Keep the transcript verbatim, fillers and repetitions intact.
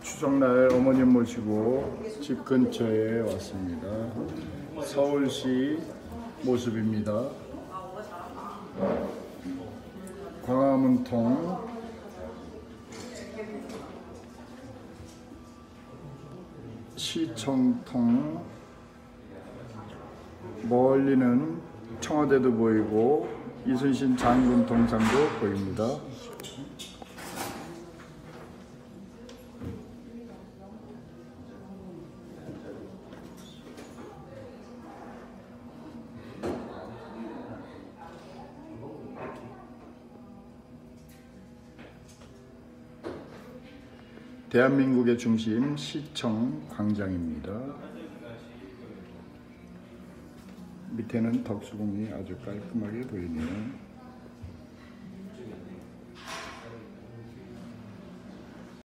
추석날 어머님 모시고 집 근처에 왔습니다. 서울시 모습입니다. 광화문통 시청통, 멀리는 청와대도 보이고 이순신 장군 동상도 보입니다. 대한민국의 중심 시청 광장입니다. 밑에는 덕수궁이 아주 깔끔하게 보이네요.